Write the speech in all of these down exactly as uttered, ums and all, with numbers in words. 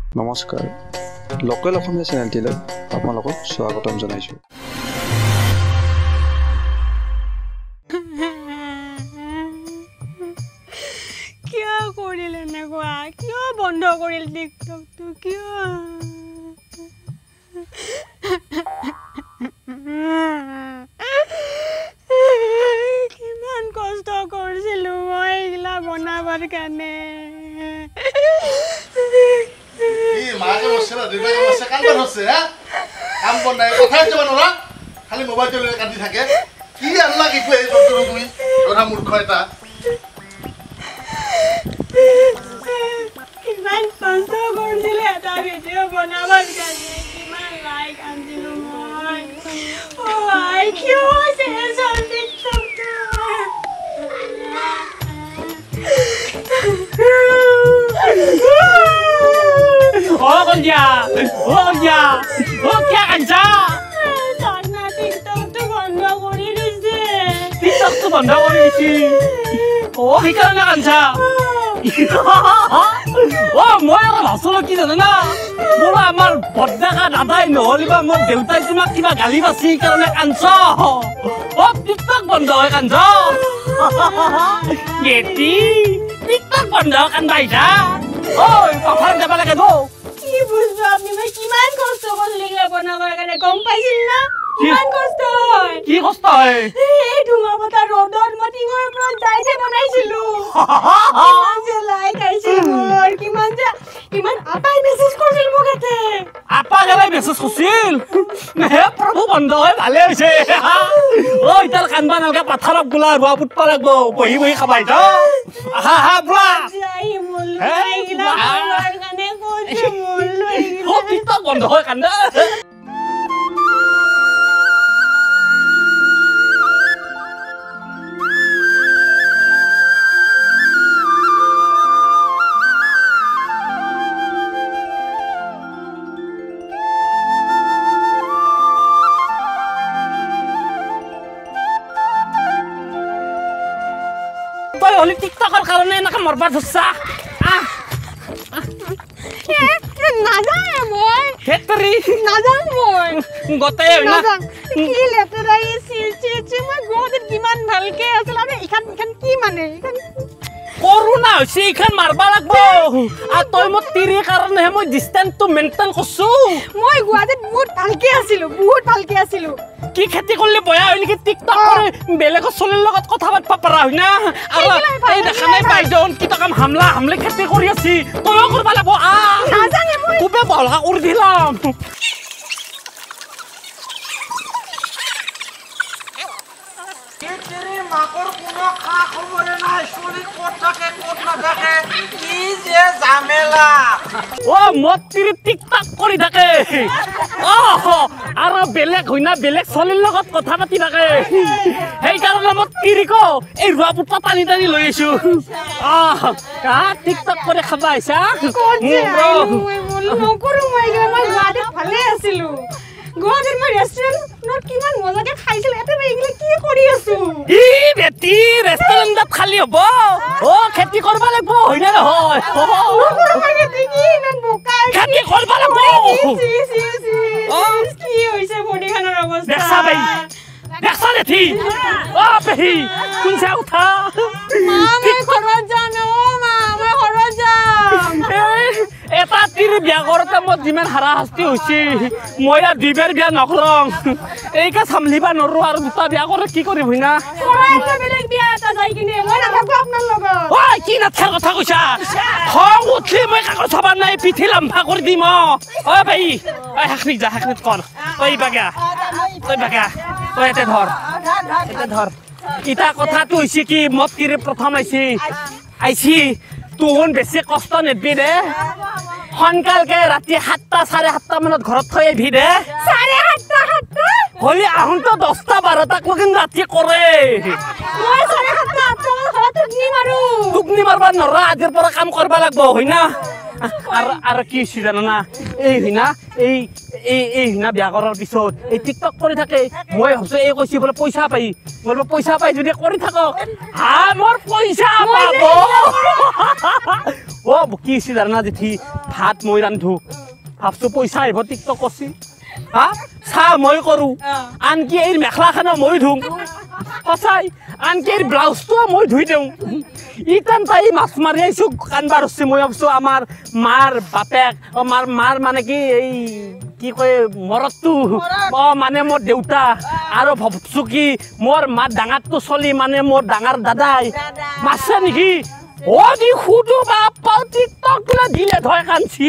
নমস্কাৰ লোকেল অসমীয়া চেনেলটিলৈ আপোনালোকক স্বাগতম জনাইছো। কিয় কৰিল এনেকুৱা কিয় বন্ধ কৰিল টিকটকটো কিয় কিমান কষ্ট কৰিছিলো মই এইগিলা বনাবৰ কাৰণে মাকে বসে না দিবাকে বসে কান্দন হচ্ছে হ্যাঁ কাম বনাই কথাই যাব না খালি মোবাইল চলে কাটি থাকে কি আল্লাহ কি কই যত তুমি ওরা মূর্খ এটা কিমান কষ্ট কৰিছিলো এটা ভিডিঅ' বনাবৰ কাৰণে কিমান লাইক আনিছিলো মই অ আই কিয় চেঞ্জ হ'ল টিকটকটো ओ गंजा ओ गंजा ओ क्या गंजा জানা টিকটকটো বন্ধ কৰি দিছে টিকটক তো বন্ধ কৰি দিছি ও সেইকাৰণে গंजा ও মই আৰু ভাছলো কি জানা না মোৰ আমাৰ বদ্দাকা দাদাই নহলিবা মোৰ দেউতাই তোমাক কিবা গালি বাছি কাৰণে কাঞ্চ ও টিকটক বন্ধ হয় কাঞ্চ গেটি টিকটক বন্ধ কান বাইছা ওই পাফাৰ যাব লাগে তো কি বুঝবো আপনি মই কিমান কষ্ট কৰিলে বনাবৰ কাৰণে গম পাইছিল না কিমান কষ্ট হয় কি কষ্ট হয় এই ধুমা বতা ৰ'দত মই টিঙৰ ওপৰত যাইছে বনাইছিলো কিমান যে লাইক আহিছিল মোৰ কিমান যে কিমান আপাই মেছেজ কৰিছিল মোক এতে আপা গলাই মেছেজ কৰিছিল হে প্ৰভু বন্ধ হয় ভালে হৈছে ঐ তাৰ কানবা নালকে পাথাৰত গোলা ৰোৱা পুতবা লাগব বহি বহি খাবাই যা হা হা বুলা যাই মূল এইগিলা আমাৰ কাৰণে কৈছে মূল ও টিকটক বন্ধ হয় কান্দা তই হলি টিকটকৰ কাৰণে এনেকে মৰবা ধৰছা নাজানে মই হেতৰি নাজান মই গতে না কি লেতেৰা চিল চিল চিল মই গতে কিমান ভালকে আছিল আৰু ইখান ইখান কি মানে ইখান কৰোনা হৈছে ইখান মাৰবা লাগব আৰু তই মোক তিৰি কাৰণে মই ডিসটেন্সটো মেইনটেইন কৰছো মই গুৱাহাটীত বহুত ভালকে আছিলো বহুত ভালকে আছিলো কি খেতি কৰিলে বয়া হয় নেকি টিকটক কৰে বেলেগৰ চলিৰ লগত কথা পাতবা পাৰা হয় না আৰু এই দেখা নাই বাইজন কি কাম হামলা হামলে খেতি কৰি আছি তয়ো কৰবা লাগব আ নাজানে মই কুবে বলহা কৰি দিলাম তেরে মাকর কোনো খা খবরে নাই শরীর কোট থাকে কোট না থাকে কি যে ঝামেলা ও মতিৰি টিকটক কৰি থাকে ও আৰু বেলেগ হয় না বেলেগ চলিৰ লগত কথা পাতি থাকে সেই কাৰণে মতিৰিক এই ৰোৱা পুতা টানি টানি লৈ আছো আহ কা টিকটক কৰি খাবা আইছা মই বল নকৰো মই মই গুৱাহাটীত ভালে আছিলো গুৱাহাটীত মই ৰেষ্টুৰেণ্টত কিমান মজাকে খাইছিল এতে মই এইগিলা কি কৰি আছো ই বেটি ৰেষ্টুৰেণ্টত খালি হ'ব ও খেতি কৰবা লাগব হয় না নহয় নকৰো মই খেতি কি ইমান বোকা খেতি কৰবা লাগব সি সি সি কি হৈছে বডিখনৰ অৱস্থা দেখা বাই দেখা দেথি ও পেহি কোনছা উঠা আমি ঘৰত জানো মা মই ঘৰত যাম এটা তিৰ বিয়া কৰোঁতে মোৰ যিমান হাৰাশাস্তি হৈছে মই আৰু দুইবাৰ বিয়া নকৰং এইকা চামলিবা নৰো আৰু দুটা বিয়া কৰে কি কৰিম হয় না বেলেগ বিয়া এটা যাই কিনে মই নাথাকো আপোনাৰ লগত ঐ কি নাথাৰ কথা কৈছা খং উঠলি মই কাগজ চাবা নাই পিঠি লাম্ফা কৰি দিম অ ভাই ঐ হাকনি যা হাকনি কৰ তই বাগা তই বাগা তই এতে ধৰ এতে ধৰ ইটা কথাটো হৈছে কি মত তিৰে প্ৰথম আইছি আইছি তোন বেছি কষ্ট নেবি দে সোনকালকে ৰাতি সাতটা চাৰে সাতটা মানত ঘৰত থৈ আহিবি দে চাৰে সাতটা সাতটা হলি আহোঁতে দহটা বাৰটাক লগি ৰাতি কৰে মই চাৰে সাতটা আঠটা মানত ঘৰত টোপনি মাৰো টোপনি মাৰবা নৰা আজিৰ পৰা কাম কৰিব লাগিব হয় না আৰু আৰু কি হৈছে জানা এই হিনা এই এই এই হিনা বিয়া কৰাৰ পিছত এই টিকটক কৰি থাকে মই ভাবছো এই কৈছি বোলে পইচা পাই বোলে পইচা পাই যদি কৰি থাকক হা মোৰ পইচা পাব ও কি হৈছে জানা জেঠি ভাত মই ৰান্ধো ভাবছো পইচা আহিব টিকটক কৰছি হা চাহ মই কৰো আনকি এই মেখলাখানো মই ধুম সঁচাই আনকি এই ব্লাউজটো মই ধুই দিওঁ ইটান তাই মাছ মাৰি আহিছো কানবাৰ হৈছে মই ভাবছো আমাৰ মাৰ বাপেক আমাৰ মাৰ মানে কি এই কি কয় মৰতটো অ মানে মোৰ দেউতা আৰু ভাবছো কি মোৰ মাৰ ডাঙৰটো চলি মানে মোৰ ডাঙৰ দাদাই মাছে নেকি ও দি খুদু বাপা টিকটক লে দিলে ধয় কানছি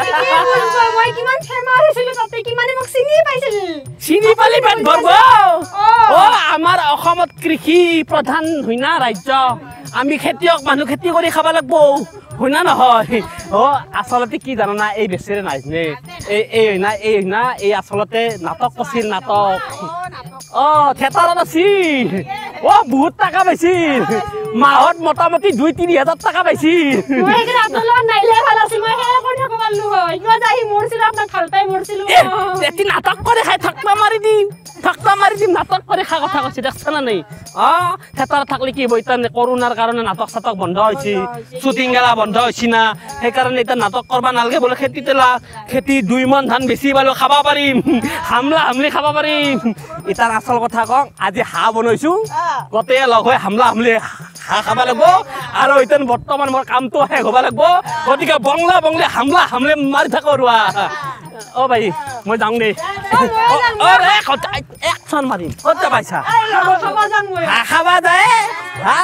মই কিমান ফেমাস হৈছিল তাতে কিমানে মোক চিনি পাইছিল চিনি পালি পেট ভৰব ও আমাৰ অসমত কৃষি প্ৰধান হইনা ৰাজ্য আমি খেতিয়ক মানুহ খেতি কৰি খাব লাগব হইনা নহয় ও আসলতে কি জানা না এই বেছেৰে নাইনে এই এই না এই না এই আসলতে নাটক কৰিছিল নাটক ও থিয়েটাৰত আছিল ও বহুত টাকা পাইছিল মাহত মোটামুটি দুই তিনি হাজাৰ টাকা পাইছিল মই একে আপোনালোক নাইলে ভাল আছিল মই হে কৰি থাকব পারলু হয় কিবা যাই মৰছিল আপোনাক ভাল পাই মৰছিল এতি নাটক কৰি খাই থাকবা মাৰি দিম থাকবা মাৰি দিম নাটক কৰি খা কথা কৈছি দেখছ না নাই অ থিয়েটাৰত থাকলে কি বইতা কৰোনাৰ কাৰণে নাটক সাটক বন্ধ হৈছে শুটিং গেলা বন্ধ হৈছে না সেই কাৰণে এটা নাটক কৰবা নালগে বলে খেতি তেলা খেতি দুই মন ধান বেছি বালো খাবা পাৰিম হামলা হামলি খাবা পাৰিম ইতাৰ আসল কথা কওঁ আজি হাঁহ বনাইছো গতে লগ হৈ হামলা হামলি হাঁহ খাবা লাগব আৰু ইতেন বৰ্তমান মোৰ কামটো শেষ হ'ব লাগব গতিকে বংলা বংলি হামলা হামলি মাৰি থাকো ৰুৱা ও ভাই মই যাওঁ দে ও ৰে একচন মাৰিম ক'ত পাইছা হাঁহ খাবা যায় হা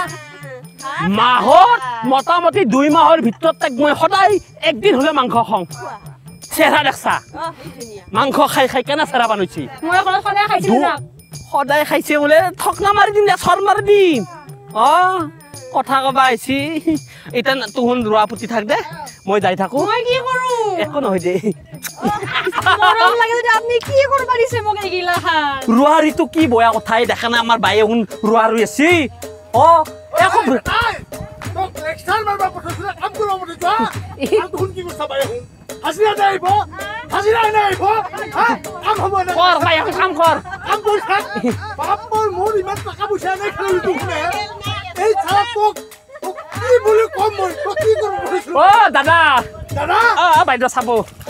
মাহত মোটামুটি দুই মাহৰ ভিতৰত তাক মই সদায় একদিন হলে মাংস খাওঁ চেহেৰা দেখছা মাংস খাই খাই কেনে চেহেৰা বানাইছি মই সদায় খাইছিল না সদায় খাইছে বোলে ঠকনা মাৰি দিম চৰ মাৰি দিম অ কথা কবা আইছি এটা তুহুন ৰুৱা পুতি থাক দে মই যাই থাকো মই কি কৰো একো নহয় দে মৰম লাগে যদি আপনি কি কৰিব দিছে মোক এইগিলা ৰুৱাৰিটো কি বয়া কথাই দেখা না আমাৰ বায়ে হুন ৰুৱা ৰুই আছে অ একো তোক লেকচাৰ মাৰবা পঠাইছিল কাম কৰিব মতে যা আৰু তুন কি কৰছা বাই হুন হাজিৰা যাইব হাজিৰা নাইব হা কাম হ'ব না কৰ বাই কাম কৰ কাম কৰি থাক বাপৰ মোৰ ইমান টকা পইচা নাই খালি তুনে এই ছাৰা তোক তোক কি বুলি কম মই তোক কি কৰিব পঠাইছিল অ দাদা দাদা অ বাইদেউ চাব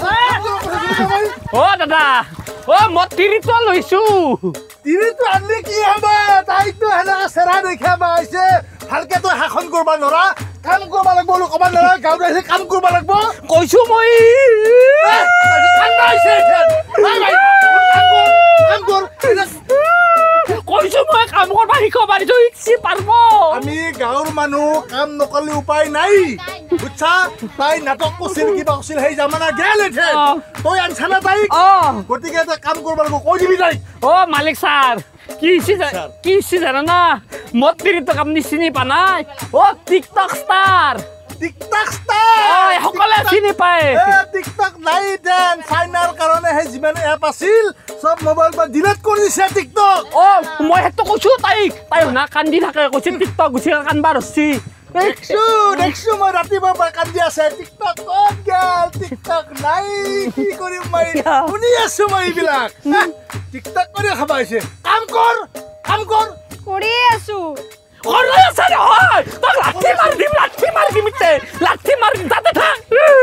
অ অ দাদা অ মই তিৰিটো লৈছো তিৰিটো আনলি কি হ'ব তাইতো হেনেকা চেৰা দেখা পাইছে ভালকে তো শাসন কৰবা নৰা কাম কৰবা লাগব লোক কবা নৰা গাঁৱত আহি কাম কৰবা লাগব কৈছো মই কাম পাইছে ভাই ভাই কাম কৰ কৈছো মই কাম কৰবা শিকাব পাৰিছো ইচ্ছি পাৰব আমি গাঁৱৰ মানুহ কাম নকলে উপায় নাই বুঝছা তাই নাটক কৰিছিল কিবা কৰিছিল সেই জামানা গেল এঠে তই আনছা না তাইক অ গতিকে এটা কাম কৰবা লাগব কৈ দিবি তাইক অ মালিক স্যার কি কি জানা না মত তিৰিটো আপুনি চিনি পা নাই অ টিকটক ষ্টাৰ টিকটক ষ্টাৰ ঐ সকলে চিনি পায় এ টিকটক নাই দেন চাইনাৰ কাৰণে হে যিমান এপ আছিল সব মোবাইল বা ডিলিট কৰি দিছে টিকটক অ মই হেতু কৈছো তাইক তাই না কান্দি থাকে কৈছে টিকটক গুছি কানবাৰ হছি দেখছো দেখছো মই ৰাতিপুৱাৰ পৰা কান্দি আছে টিকটক ক'ত গেল টিকটক নাই কি কৰিম মই শুনি আছো মই এইবিলাক টিকটক কৰি খাবা হৈছে কাম কৰ কাম কৰ কৰি আছো কৰি আছে হয় তক লাঠি মাৰি দিম লাঠি মাৰি দিম তে লাঠি মাৰি তাতে থাক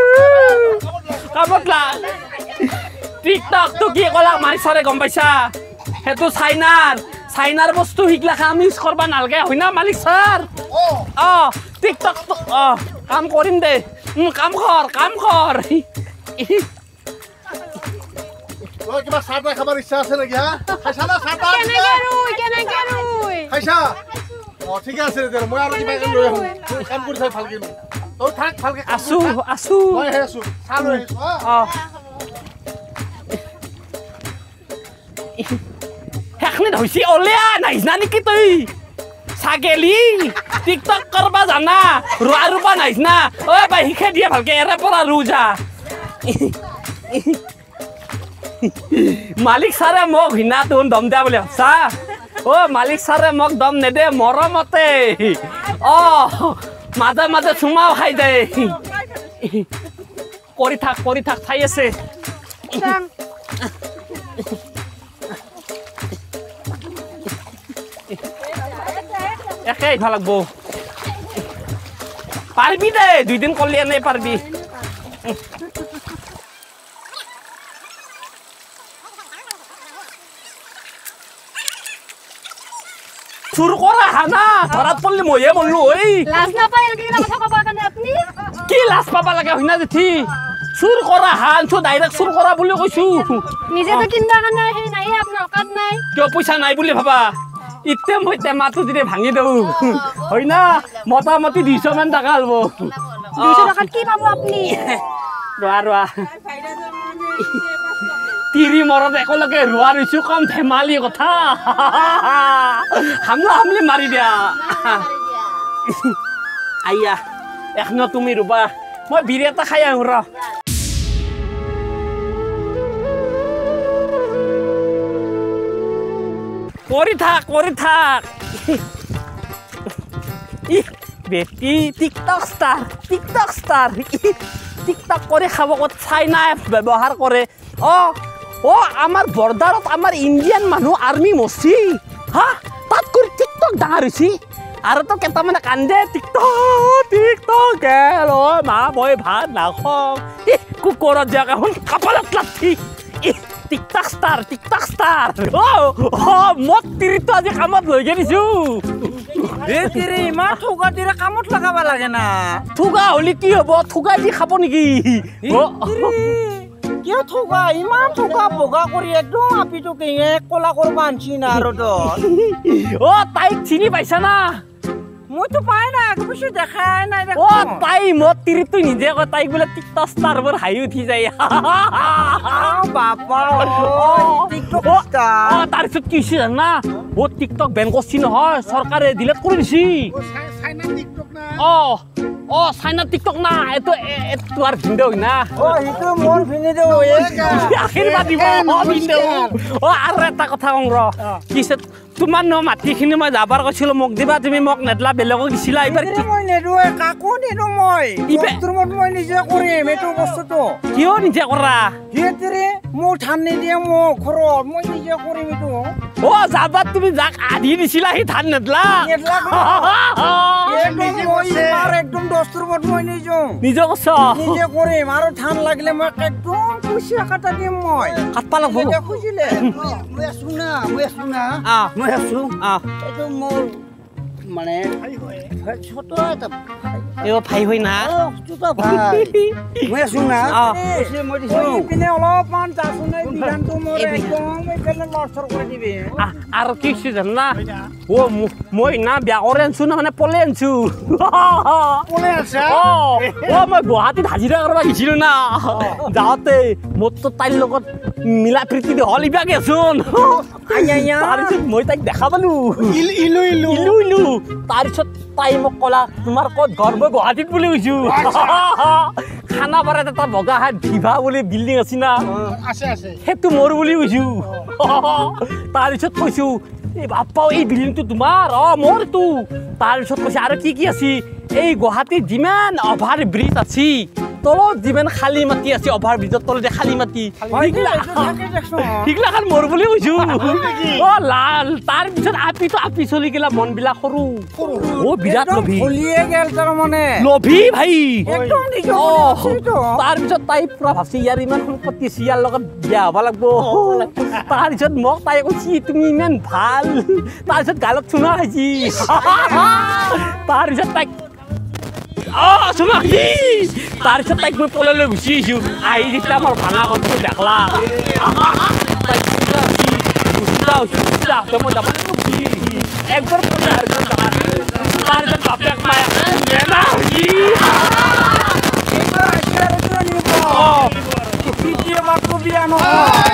কামত লা টিকটক তো কি কলা মাৰি সৰে গম পাইছা হেতু চাইনাৰ চাইনাৰ বস্তু হিকলা কাম ইউজ কৰবা নালগে হয় না মালিক স্যার অ টিকটক অ কাম কৰিম দে কাম কৰ কাম কৰ তই কিবা চাহ তাহ খাবার ইচ্ছা আছে নেকি হা খাইছা না চাহ তাহ কেনেকে রুই কেনেকে রুই খাইছা অ ঠিক আছে দে মই আৰু কিবা লৈ আহো কাম কৰি চাই ভালকে তই থাক ভালকে আছো আছো মই হে আছো চাহ লৈ আহিছো অ হেখনি ধইছি ওলিয়া নাইজনা নেকি তই ছাগেলি টিকটক কৰবা জানা ৰুৱা ৰুবা নাইজনা ঐ বাই শিকাই দিয়া ভালকে এৰে পৰা ৰু যা মালিক ছাৰে মোক হিনা তোন দম দিয়া বুলি ভাবছা অ মালিক ছাৰে মোক দম নেদে মৰমতে অ মাজে মাজে চুমাও খাই দে কৰি থাক কৰি থাক চাই আছে একে ভাল লাগব পাৰবি দে দুইদিন করলে এনে পারবি চুৰ কৰা হানা ধৰাত পল্লি ময়ে মল্লো ঐ লাজ নাপায় এনেকে কথা ক'ব কাৰণে আপুনি কি লাজ পাবা লাগে হইনা জেঠি চুৰ কৰা হান চো ডাইৰেক্ট চুৰ কৰা বুলি কৈছো নিজে তো কিনবা কাৰণে সেই নাই আপোনাৰ অকাত নাই কিয় পইচা নাই বুলি ভাবা ইতে মই টেমাটো দিলে ভাঙি দেউ হয় না মোটামুটি দুইশ মান টাকা হব দুইশ টাকাত কি পাব আপুনি ৰোৱা ৰোৱা তিৰি মৰত একেলগে ৰোৱা ৰৈছো কম ধেমালি কথা হামলা হামলি মাৰি দিয়া আইয়া এখনো তুমি ৰুবা মই বিৰি এটা খাই আহো ৰ কৰি থাক কৰি থাক ই বেটি TikTok star TikTok star TikTok কৰি খাব ক'ত চাইনা এপ ব্যৱহাৰ কৰে অ অ আমাৰ বৰ্ডাৰত আমাৰ ইণ্ডিয়ান মানুহ আৰ্মি মচি হা তাত কৰি টিকটক ডাঙৰ হৈছে আৰু তো কেইটামানে কান্দে টিকটক টিকটক গেল অ মা মই ভাত নাখাওঁ ই কুকুৰত জেগা শুন কপালত লাঠি ই টিকটক ষ্টাৰ টিকটক ষ্টাৰ অ অ মোক তিৰিটো আজি কামত লৈ গেলিছোঁ এ তিৰি ইমান ঠুকা তিৰি কামত লগাব লাগে না ঠুগা হ'লে কি হ'ব ঠুগা দি খাব নেকি কিয় ঠুকা ইমান ঠুকা বগা কৰি একদম আপিটো কিঙে কলা কৰিব আনছি না আৰু তো অ তাইক চিনি পাইছা না মইতো পাই না কিছু দেখাই নাই অ তাই মোৰ তিৰিটো নিজে কয় তাইক বোলে টিকটক ষ্টাৰ বোৰ হাঁহি উঠি যায় বাপা টিকটক অ ষ্টাৰ তাৰপিছত কি হৈছে জানা অ টিকটক বেন কৰিছি নহয় চৰকাৰে ডিলিট কৰি দিছি অ অ চাইনা টিকটক না এইটো তোমাৰ ভিডিঅ' না অ সেইটো মোৰ ভিডিঅ' আশীৰ্বাদ দিব অ ভিডিঅ' অ আৰু এটা কথা কওঁ ৰ কিছে তোমাৰ ন মাটিখিনি মই যাবাৰ কৈছিলো মোক দিবা তুমি মোক নেদলা বেলেগক দিছিলা এইবাৰ মই নেদুৱে কাকো নিদো মই ৰুমত মই নিজে কৰিম এইটো বস্তুটো কিয় নিজে কৰা সিহঁতে মোৰ ধান নিদিয়ে মোক ঘৰত মই নিজে কৰিম এইটো অ যাবা তুমি যাক আধি দিছিলা সি ধান নেদলা একদম দহ ৰুমত মই নিজে নিজে কৈছ নিজে কৰিম আৰু ধান লাগিলে মই একদম পইচা কাটা দিম মই কাটবা লাগব খুজিলে মই আছো না মই আছো না আ মই আছো আ এইটো মোৰ মানে ছোট এটা এ ভাই হয় না ছোট ভাই মই আছো না এসে মই দিছো পিনে অলপমান যাচোনে বিধানটো মোৰ একদম একেলে লৰচৰ কৰি দিবি আৰু কি হৈছে জানা অ মই না বিয়া কৰি আনছো না মানে পলে আনছো পলে আছে অ অ মই গুৱাহাটীত হাজিৰা কৰিব গৈছিলো না যাওঁতে মোৰতো তাইৰ লগত মিলা প্ৰীতি হল ইবা গেছোন তাৰপিছত মই তাইক দেখা পালো ইলু ইলু ইলু ইলু তাৰপিছত তাই মোক ক'লা তোমাৰ ক'ত ঘৰ মই গুৱাহাটীত বুলি কৈছো খানাপাৰাত এটা বগা হাত ভিভা বুলি বিল্ডিং আছে না আছে আছে সেইটো মোৰ বুলি কৈছো তাৰপিছত কৈছো এই বাপ্পা এই বিল্ডিংটো তোমাৰ অ মোৰতো তাৰপিছত কৈছে আৰু কি কি আছে এই গুৱাহাটীত যিমান অভাৰ ব্ৰিজ আছে তলত যিমান খালী মাটি আছে অভাৰ ব্ৰিজৰ তলতে খালী মাটি সেইগিলাখান মোৰ বুলি কৈছো অ লাল তাৰপিছত আপিটো আপি চলি গেলা মনবিলাক সৰু অ বিৰাট লোভী ভুলিয়ে গেল তাৰমানে লোভী ভাই একদম নিজে তাৰপিছত তাই পুৰা ভাবছি ইয়াৰ ইমান সম্পত্তি আছে ইয়াৰ লগত বিয়া হ'ব লাগব তাৰপিছত মোক তাই কৈছি তুমি ইমান ভাল তাৰপিছত গালত চুনা খাইছি তাৰপিছত তাইক অ চুমা খাইছি তাৰপিছত তাইক মই পলাই লৈ গুচি আহিছো আহি যেতিয়া আমাৰ ভাঙা ঘৰটো দেখলা একবাৰ তাৰপিছত বাপেক মায়ে বিয়া নহয়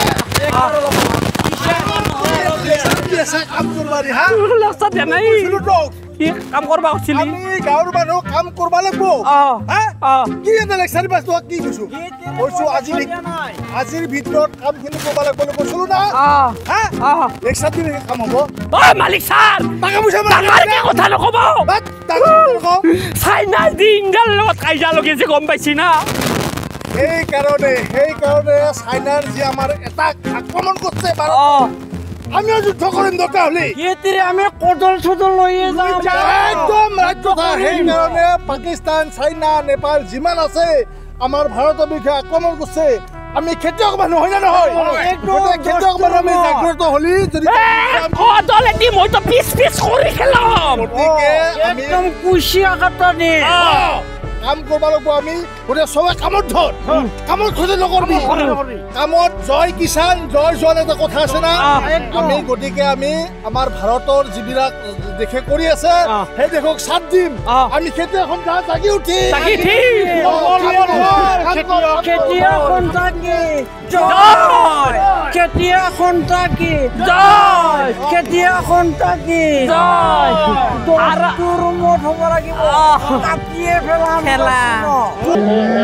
কাম কৰবা ৰে হা লাষ্টত জানাই কি কাম কৰবা কৈছিলি আমি গাঁৱৰ মানুহ কাম কৰবা লাগব কি এনে লেকচাৰ পাইছো কি কৈছো কৈছো আজি আজিৰ ভিতৰত কামখিনি কৰবা লাগব কৈছিলো না লেকচাৰ দিলে কাম হ'ব ঐ মালিক ছাৰ টাকা পইচা ডাঙৰকে কথা নকব চাইনা দি ইণ্ডিয়াৰ লগত কাজিয়া লগাইছে গম পাইছি না সেইকাৰণে সেইকাৰণে চাইনাৰ যি আমাৰ এটা আক্ৰমণ কৰিছে আমিও যুদ্ধ কৰিম দৰকাৰ হলে আমি কদল চদল লৈয়ে যাম একদম সেইকাৰণে পাকিস্তান চাইনা নেপাল যিমান আছে আমাৰ ভাৰতৰ বিষয়ে আক্ৰমণ কৰিছে আমি খেতিয়ক মানুহ হয় না নহয় গতিকে খেতিয়ক মানুহ আমি জাগ্ৰত হলি যদি কদলেদি মইতো পিছ পিছ কৰি খেলাম গতিকে আমি একদম কুচিয়া কাটনি কাম কৰিব লাগিব আমি গতিকে চবে কামত ধৰ কামত খোজে নকৰবি কামত জয় কিষাণ জয় জোৱান এটা কথা আছে না আমি গতিকে আমি আমাৰ ভাৰতৰ যিবিলাক দেশে কৰি আছে সেই দেশক সাথ দিম আমি খেতিয়ক সন্থা জাগি উঠি খেতিয়ক সন্থা কি জয় খেতিয়ক সন্থা কি জয় খেতিয়ক সন্থা কি জয় তোৰ ৰুমত হ'ব লাগিব কাটিয়ে পেলাম খেলা